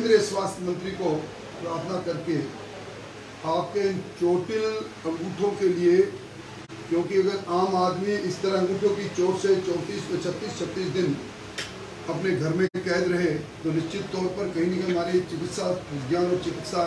केंद्रीय स्वास्थ्य मंत्री को प्रार्थना करके आपके इन चोटिल अंगूठों के लिए, क्योंकि अगर आम आदमी इस तरह अंगूठों की चोट से 36 दिन अपने घर में कैद रहे तो निश्चित तौर पर कहीं न कहीं हमारे चिकित्सा विज्ञान और चिकित्सा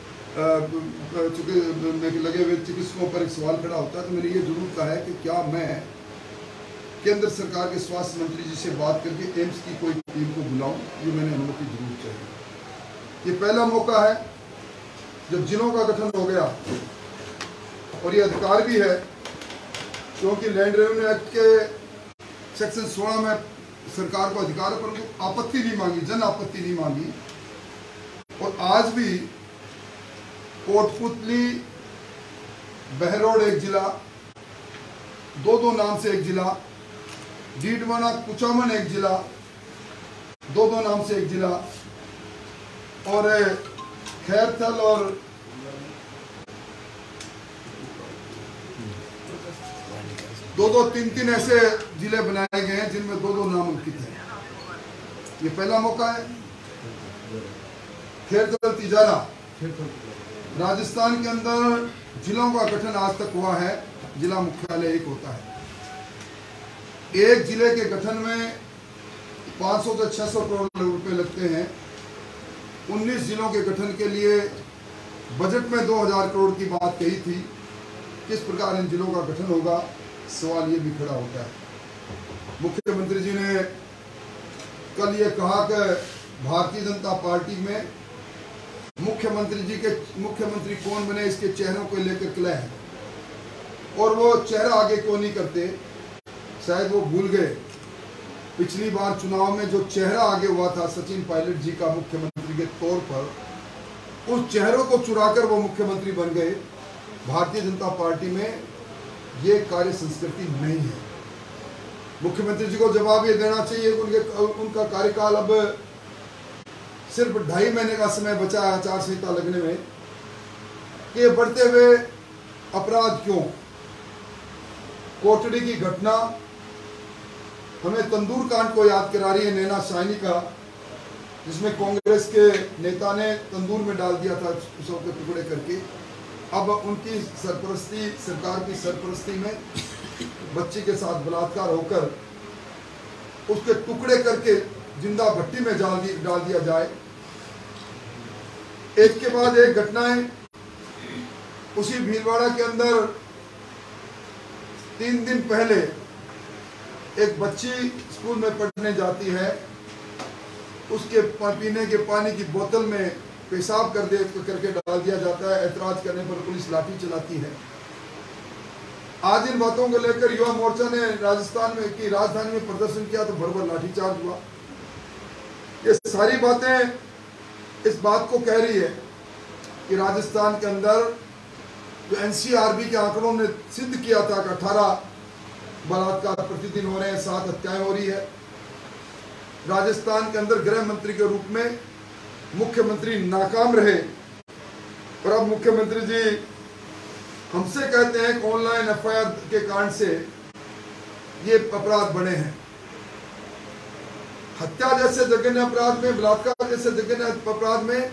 में लगे हुए चिकित्सकों पर एक सवाल खड़ा होता है। तो मैंने ये जरूर कहा है कि क्या मैं केंद्र सरकार के स्वास्थ्य मंत्री जी से बात करके एम्स की कोई टीम को बुलाऊं, ये मैंने अनुमति जरूर चाहिए। ये पहला मौका है जब जिलों का गठन हो गया और ये अधिकार भी है, क्योंकि लैंड रेवेन्यू एक्ट के सेक्शन 16 में सरकार को अधिकार है, परंतु आपत्ति नहीं मांगी, जन आपत्ति नहीं मांगी। और आज भी कोटपुतली, बहरोड एक जिला, दो नाम से एक जिला, डीडवाना कुचामन एक जिला, दो नाम से एक जिला, और खैरथल और दो तीन ऐसे जिले बनाए गए हैं जिनमें दो नाम अंकित हैं। ये पहला मौका है। खैरथल तिजारा, राजस्थान के अंदर जिलों का गठन आज तक हुआ है, जिला मुख्यालय एक होता है। एक जिले के गठन में 500 से 600 करोड़ रुपए लगते हैं। 19 जिलों के गठन के लिए बजट में 2000 करोड़ की बात कही थी। किस प्रकार इन जिलों का गठन होगा, सवाल ये भी खड़ा होता है। मुख्यमंत्री जी ने कल ये कहा कि भारतीय जनता पार्टी में मुख्यमंत्री कौन बने इसके चेहरों को लेकर कलह है, और वो चेहरा आगे क्यों नहीं करते। शायद वो भूल गए पिछली बार चुनाव में जो चेहरा आगे हुआ था सचिन पायलट जी का मुख्यमंत्री के तौर पर, उस चेहरों को चुराकर वो मुख्यमंत्री बन गए। भारतीय जनता पार्टी में ये कार्य संस्कृति नहीं है। मुख्यमंत्री जी को जवाब ये देना चाहिए उनका कार्यकाल अब सिर्फ 2.5 महीने का समय बचा है आचार संहिता लगने में, कि बढ़ते हुए अपराध क्यों। कोटड़ी की घटना हमें तंदूर कांड को याद करा रही है, नैना शाइनी का, जिसमें कांग्रेस के नेता ने तंदूर में डाल दिया था उसों के टुकड़े करके। अब उनकी सरपरस्ती, सरकार की सरपरस्ती में बच्ची के साथ बलात्कार होकर उसके टुकड़े करके जिंदा भट्टी में डाल दिया जाए। एक के बाद एक घटनाएं। उसी भीलवाड़ा के अंदर 3 दिन पहले एक बच्ची स्कूल में पढ़ने जाती है, उसके पीने के पानी की बोतल में पेशाब करके डाल दिया जाता है। ऐतराज करने पर पुलिस लाठी चलाती है। आज इन बातों को लेकर युवा मोर्चा ने राजस्थान में की राजधानी में प्रदर्शन किया तो भर लाठीचार्ज हुआ। ये सारी बातें इस बात को कह रही है कि राजस्थान के अंदर जो एनसीआरबी के आंकड़ों ने सिद्ध किया था कि 18 बलात्कार प्रतिदिन हो रहे हैं, 7 हत्याएं हो रही है। राजस्थान के अंदर गृह मंत्री के रूप में मुख्यमंत्री नाकाम रहे, और अब मुख्यमंत्री जी हमसे कहते हैं कि ऑनलाइन एफआईआर के कारण से ये अपराध बढ़े हैं। हत्या जैसे जघन्य अपराध में, बलात्कार जैसे जघन्य अपराध में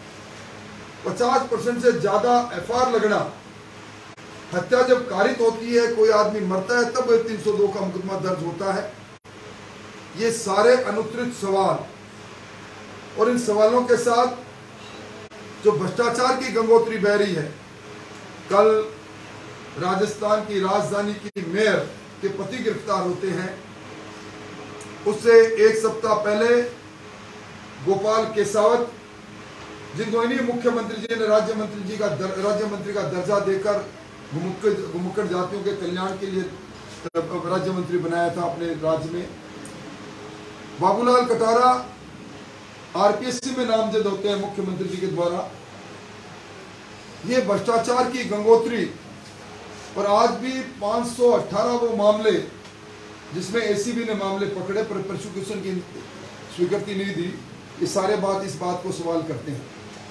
50% से ज्यादा एफआईआर लगना। हत्या जब कारित होती है, कोई आदमी मरता है, तब 302 का मुकदमा दर्ज होता है। ये सारे अनुत्तरित सवाल, और इन सवालों के साथ जो भ्रष्टाचार की गंगोत्री बह रही है। कल राजस्थान की राजधानी की मेयर के पति गिरफ्तार होते हैं। उससे 1 सप्ताह पहले गोपाल केसावत, जिनको इन्हीं मुख्यमंत्री जी ने राज्य मंत्री का दर्जा देकर घुमक्कड़ जातियों के कल्याण के लिए राज्य मंत्री बनाया था अपने राज्य में। बाबूलाल कटारा आरपीएससी में नामजद होते हैं मुख्यमंत्री जी के द्वारा। ये भ्रष्टाचार की गंगोत्री, और आज भी 518 वो मामले जिसमें एसीबी ने मामले पकड़े पर प्रोसिक्यूशन की स्वीकृति नहीं दी। ये सारे इस बात को सवाल करते हैं।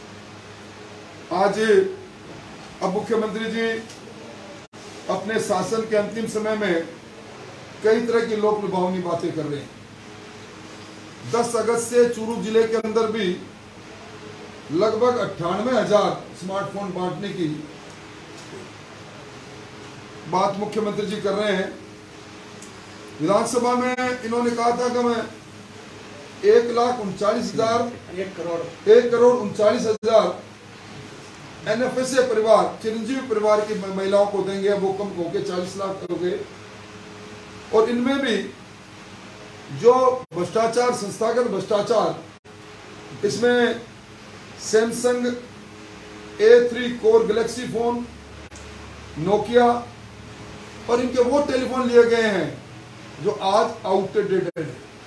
आज अब मुख्यमंत्री जी अपने शासन के अंतिम समय में कई तरह की लोक लुभावनी बातें कर रहे हैं। 10 अगस्त से चूरू जिले के अंदर भी लगभग 98,000 स्मार्टफोन बांटने की बात मुख्यमंत्री जी कर रहे हैं। विधानसभा में इन्होंने कहा था कि मैं 1,39,000 NFSA परिवार, चिरंजीवी परिवार की महिलाओं को देंगे। वो कम होके 40 लाख करोगे। और इनमें भी जो भ्रष्टाचार, संस्थागत भ्रष्टाचार, इसमें Samsung A3 core Galaxy phone, Nokia और इनके वो टेलीफोन लिए गए हैं जो आज आउटडेटेड है।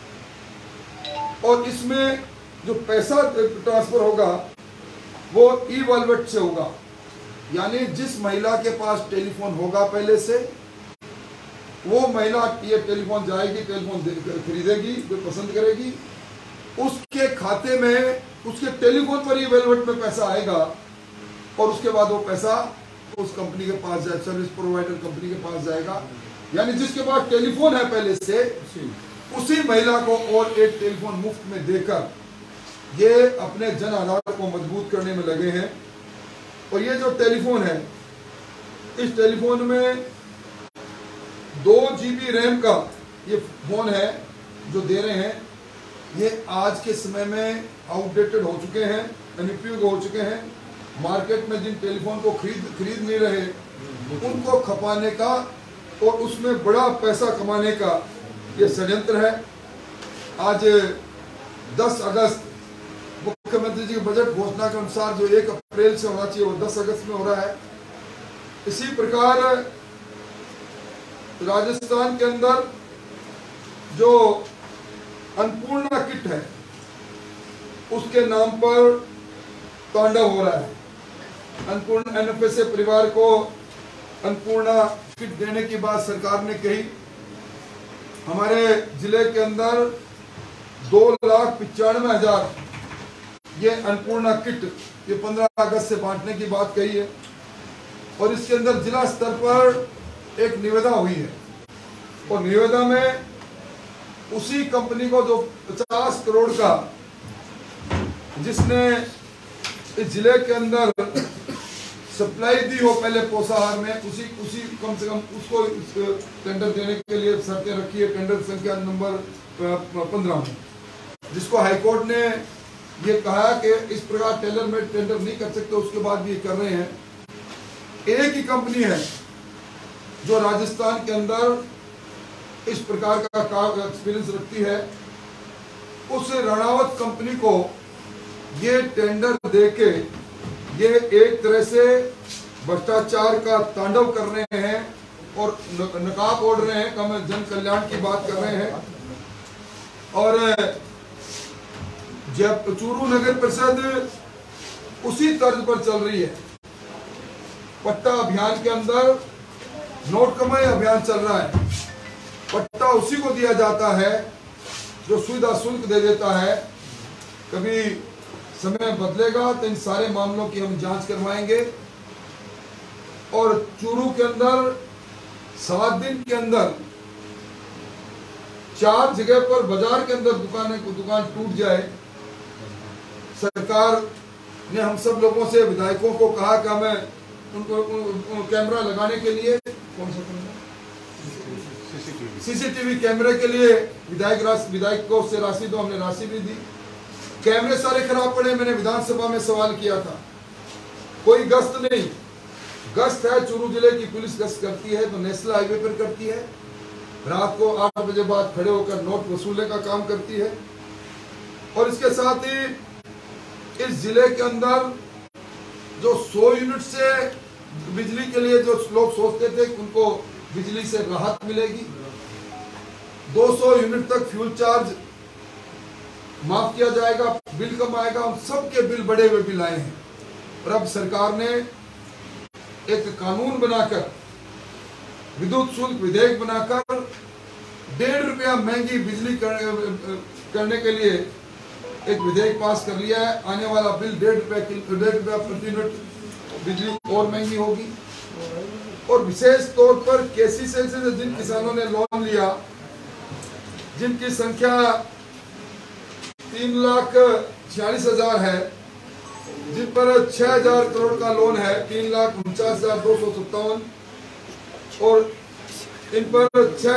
और इसमें जो पैसा ट्रांसफर होगा वो ई-वॉलेट से होगा, यानी जिस महिला के पास टेलीफोन होगा पहले से, वो महिला ये टेलीफोन जाएगी, टेलीफोन खरीदेगी, जो पसंद करेगी, उसके खाते में, उसके टेलीफोन पर ही वॉलेट में पैसा आएगा और उसके बाद वो पैसा उस कंपनी के पास जाए, सर्विस प्रोवाइडर कंपनी के पास जाएगा। यानी जिसके पास टेलीफोन है पहले से, उसी महिला को और एक टेलीफोन मुफ्त में देकर ये अपने जन आधार को मजबूत करने में लगे हैं। और ये जो टेलीफोन है, इस टेलीफोन में 2 GB रैम का ये फोन है जो दे रहे हैं। ये आज के समय में आउटडेटेड हो चुके हैं, अनुपयोग हो चुके हैं। मार्केट में जिन टेलीफोन को खरीद नहीं रहे, उनको खपाने का और उसमें बड़ा पैसा कमाने का ये षड्यंत्र है। आज 10 अगस्त मुख्यमंत्री जी के बजट घोषणा के अनुसार जो 1 अप्रैल से होना चाहिए, वो 10 अगस्त में हो रहा है। इसी प्रकार राजस्थान के अंदर जो अन्नपूर्णा किट है, उसके नाम पर तांडव हो रहा है। अन्नपूर्णा NFSA परिवार को अन्नपूर्णा किट देने की बात सरकार ने कही। हमारे जिले के अंदर 2,95,000 ये अन्नपूर्णा किट ये 15 अगस्त से बांटने की बात कही है। और इसके अंदर जिला स्तर पर एक निविदा हुई है और निविदा में उसी कंपनी को जो 50 करोड़ का, जिसने इस जिले के अंदर सप्लाई दी हो पहले पोषाहार में, उसी कम से कम उसको टेंडर देने के लिए शर्तें रखी है। टेंडर संख्या नंबर 15 में, जिसको हाईकोर्ट ने ये कहा कि इस प्रकार टेलर में टेंडर नहीं कर सकते, उसके बाद भी ये कर रहे हैं। एक ही कंपनी है जो राजस्थान के अंदर इस प्रकार का एक्सपीरियंस रखती है। उस रणावत कंपनी को ये टेंडर देके ये एक तरह से भ्रष्टाचार का तांडव कर रहे हैं और नकाब ओढ़ रहे हैं, हम जन कल्याण की बात कर रहे हैं। और जब चूरू नगर परिषद उसी तर्ज पर चल रही है। पट्टा अभियान के अंदर नोट कमाई अभियान चल रहा है। पट्टा उसी को दिया जाता है जो सुविधा शुल्क दे देता है। कभी समय बदलेगा तो इन सारे मामलों की हम जांच करवाएंगे। और चूरू के अंदर 7 दिन के अंदर 4 जगह पर बाजार के अंदर दुकान टूट जाए। सरकार ने हम सब लोगों से, विधायकों को कहा कि हमें उनको कैमरा लगाने के लिए, कौन सा कैमरा, CCTV कैमरे के लिए विधायकों से राशि दो। हमने राशि भी दी। कैमरे सारे खराब पड़े। मैंने विधानसभा में सवाल किया था, कोई गश्त नहीं। गश्त है, चूरू जिले की पुलिस गश्त करती है तो नेशनल हाईवे पर करती है। रात को 8 बजे बाद खड़े होकर नोट वसूलने का काम करती है। और इसके साथ ही इस जिले के अंदर जो 100 यूनिट से बिजली के लिए जो लोग सोचते थे कि उनको बिजली से राहत मिलेगी, 200 यूनिट तक फ्यूल चार्ज माफ किया जाएगा, बिल कम आएगा। उन सबके बिल बढ़े हुए बिल आए हैं। और अब सरकार ने एक कानून बनाकर, विद्युत शुल्क विधेयक बनाकर 1.5 रुपया महंगी बिजली करने के लिए एक विधेयक पास कर लिया है। आने वाला बिल 1.5 रुपया प्रति यूनिट बिजली और महंगी होगी। और विशेष तौर पर KCC से जिन किसानों ने लोन लिया, जिनकी संख्या 3,46,000 है, जिन पर 6,000 करोड़ का लोन है, 3,49,257, और इन पर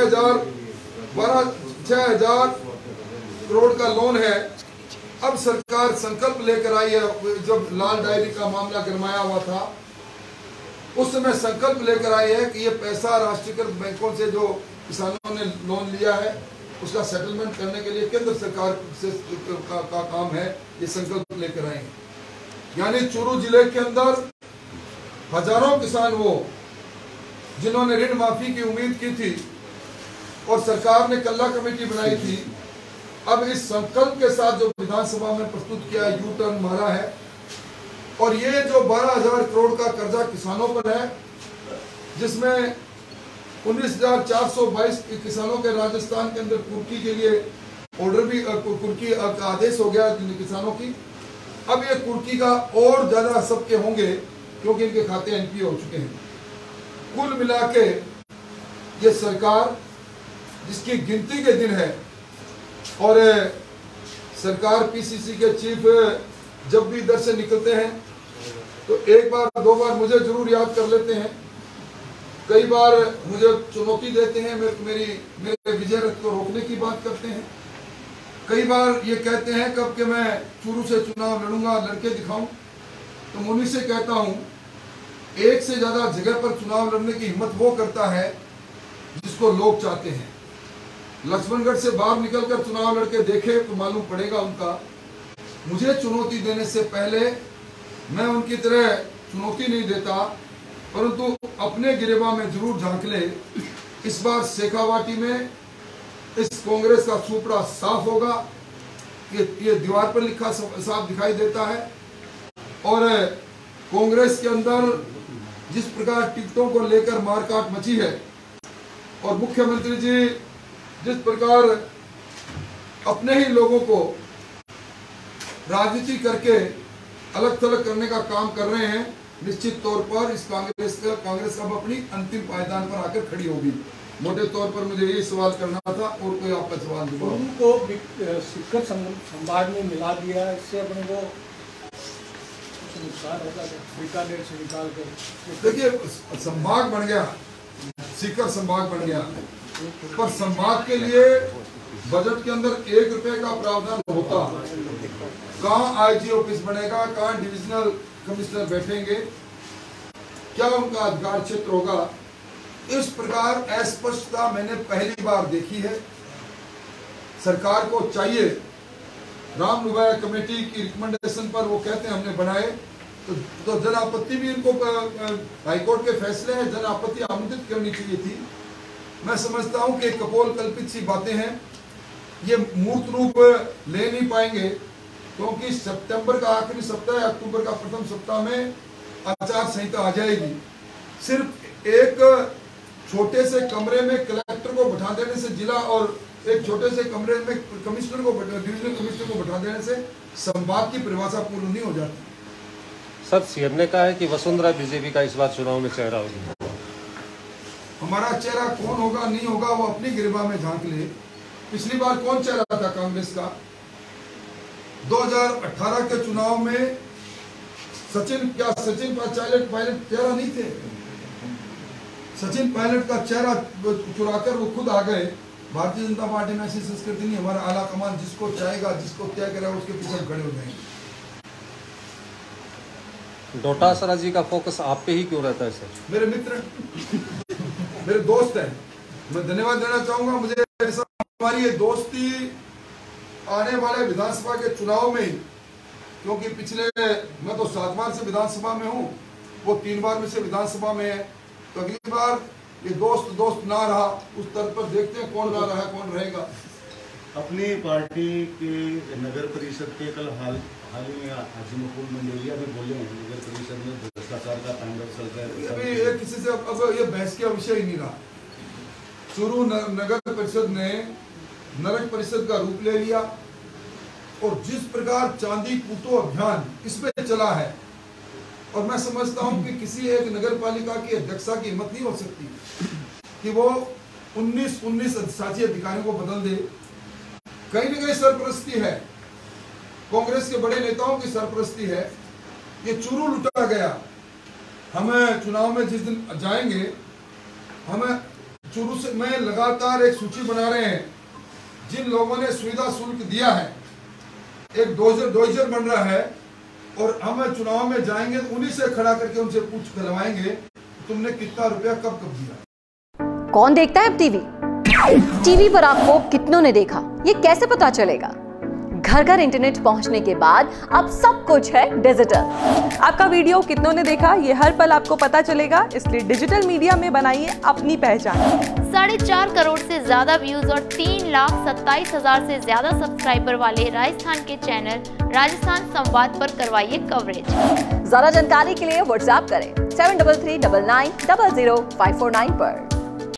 6,000 करोड़ का लोन है। अब सरकार संकल्प लेकर आई है, जब लाल डायरी का मामला गरमाया हुआ था उस समय संकल्प लेकर आई है कि ये पैसा राष्ट्रीयकृत बैंकों से जो किसानों ने लोन लिया है उसका सेटलमेंट करने के लिए केंद्र सरकार से का काम है, ये संकल्प लेकर आए हैं। यानी चूरू जिले के अंदर हजारों किसान वो जिन्होंने ऋण माफी की उम्मीद की थी और सरकार ने कल्ला कमेटी बनाई थी, अब इस संकल्प के साथ जो विधानसभा में प्रस्तुत किया, यू टर्न मारा है। और ये जो 12,000 करोड़ का कर्जा किसानों पर है, जिसमें 19,422 किसानों के राजस्थान के अंदर कुर्की के लिए ऑर्डर भी, कुर्की का आदेश हो गया किसानों की। अब ये कुर्की का और ज्यादा सबके होंगे क्योंकि इनके खाते एनपीए हो चुके हैं। कुल मिला के ये सरकार जिसकी गिनती के दिन है, और सरकार पीसीसी के चीफ जब भी इधर से निकलते हैं तो एक बार दो बार मुझे जरूर याद कर लेते हैं, कई बार मुझे चुनौती देते हैं, मेरे विजय रथ को रोकने की बात करते हैं, कई बार ये कहते हैं कब कि मैं चूरू से चुनाव लड़ूंगा, लड़के दिखाऊं। तो मैं उन्हीं से कहता हूं, एक से ज्यादा जगह पर चुनाव लड़ने की हिम्मत वो करता है जिसको लोग चाहते हैं। लक्ष्मणगढ़ से बाहर निकलकर चुनाव लड़के देखे तो मालूम पड़ेगा उनका। मुझे चुनौती देने से पहले मैं उनकी तरह चुनौती नहीं देता, परंतु अपने गिरेबा में जरूर झांक ले। इस बार शेखावाटी में इस कांग्रेस का सुपड़ा साफ होगा, ये दीवार पर लिखा साफ दिखाई देता है। और कांग्रेस के अंदर जिस प्रकार टिकटों को लेकर मारकाट मची है और मुख्यमंत्री जी जिस प्रकार अपने ही लोगों को राजनीति करके अलग थलग करने का काम कर रहे हैं, निश्चित तौर पर इस कांग्रेस अब अपनी अंतिम पायदान पर आकर खड़ी होगी। मोटे तौर पर मुझे ये सवाल करना था, और कोई आपका सवाल उनको शिक्षक संभाग में मिला दिया, इससे अपने को नुकसान होगा बीकानेर से निकाल कर। देखिए, संभाग बन गया, सीकर संभाग बन गया, पर संभाग के लिए बजट के अंदर 1 रुपए का प्रावधान होता। कहाँ आईजी ऑफिस बनेगा, कहाँ डिविजनल कमिश्नर बैठेंगे, क्या उनका अधिकार क्षेत्र होगा, इस प्रकार अस्पष्टता मैंने पहली बार देखी है। सरकार को चाहिए, राम लुबाया कमेटी की रिकमेंडेशन पर वो कहते हैं हमने बनाए, तो जन आपत्ति भी इनको हाईकोर्ट के फैसले हैं, जन आपत्ति आमंत्रित करनी चाहिए थी। मैं समझता हूं कि कपोल कल्पित सी बातें हैं, ये मूर्त रूप ले नहीं पाएंगे, क्योंकि सितंबर का आखिरी सप्ताह, अक्टूबर का प्रथम सप्ताह में आचार संहिता आ जाएगी। सिर्फ एक छोटे से कमरे में कलेक्टर को बैठा देने से जिला, और एक छोटे से कमरे में कमिश्नर को, डिविजनल कमिश्नर को बैठा देने से संभाग की परिभाषा पूर्ण नहीं हो जाती। सर, सीएम ने कहा है कि वसुंधरा बीजेपी का इस बार चुनाव में चेहरा होगी। हमारा चेहरा कौन होगा नहीं होगा वो अपनी गिरबा में झांक ले। पिछली बार कौन चेहरा था कांग्रेस का? 2018 के चुनाव में सचिन पायलट चेहरा नहीं थे। सचिन पायलट का चेहरा चुराकर वो खुद आ गए। भारतीय जनता पार्टी में ऐसी संस्कृति नहीं। हमारा आला कमान जिसको चाहेगा, जिसको तय करेगा, उसके पीछे खड़े हो जाएंगे। डोटासरा जी का फोकस आप पे ही क्यों रहता है सर? मेरे मित्र, मेरे दोस्त हैं, मैं धन्यवाद देना चाहूंगा। मुझे ऐसा, हमारी ये दोस्ती आने वाले विधानसभा के चुनाव में, क्योंकि पिछले, मैं तो 7 बार से विधानसभा में हूँ, वो 3 बार में से विधानसभा में है, तो अगली बार ये दोस्त ना रहा, उस स्तर पर देखते हैं कौन रहा है, कौन रहेगा। अपनी पार्टी के नगर परिषद के कल हाल ही में हाजीमुकुल मंडेलिया भी बोले हैं, नगर परिषद में भ्रष्टाचार का तांडव चल रहा है। अभी ये किसी से अब ये बहस का विषय ही नहीं रहा। चूरू नगर परिषद ने नरक परिषद का रूप ले लिया, और जिस प्रकार चांदी कूटो अभियान इसमें चला है, और मैं समझता हूं कि किसी एक नगर पालिका की अध्यक्षा की हिम्मत नहीं हो सकती कि वो 19 अधिशासी अधिकारियों को बदल दे। कहीं न कहीं सरपरस्ती है, कांग्रेस के बड़े नेताओं की सरपरस्ती है। ये चूरू लुटा गया। हमें चुनाव में जिस दिन जाएंगे, हमें चूरू से में लगातार एक सूची बना रहे हैं जिन लोगों ने सुविधा शुल्क दिया है। एक डोजर बन रहा है और हम चुनाव में जाएंगे तो उन्हीं से खड़ा करके उनसे पूछ करवाएंगे तुमने कितना रुपया कब दिया। कौन देखता है अब टीवी? टीवी पर आपको कितनों ने देखा, ये कैसे पता चलेगा? घर घर इंटरनेट पहुंचने के बाद अब सब कुछ है डिजिटल। आपका वीडियो कितनों ने देखा ये हर पल आपको पता चलेगा, इसलिए डिजिटल मीडिया में बनाइए अपनी पहचान। 4.5 करोड़ से ज्यादा व्यूज और 3,27,000 से ज्यादा सब्सक्राइबर वाले राजस्थान के चैनल राजस्थान संवाद पर करवाइए कवरेज। ज्यादा जानकारी के लिए व्हाट्सएप करें 7339900549 पर।